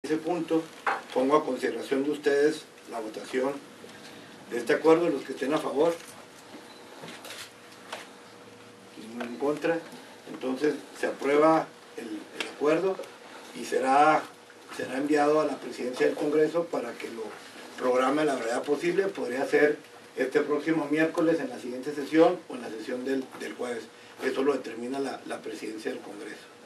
ese punto pongo a consideración de ustedes la votación de este acuerdo, los que estén a favor, ninguno en contra. Entonces se aprueba el acuerdo y será enviado a la presidencia del Congreso para que lo programe a la brevedad posible. Podría ser este próximo miércoles en la siguiente sesión o en la sesión del jueves. Eso lo determina la presidencia del Congreso.